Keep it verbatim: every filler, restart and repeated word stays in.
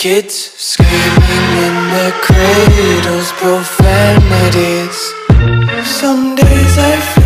Kids screaming in their cradles, profanities. Some days I feel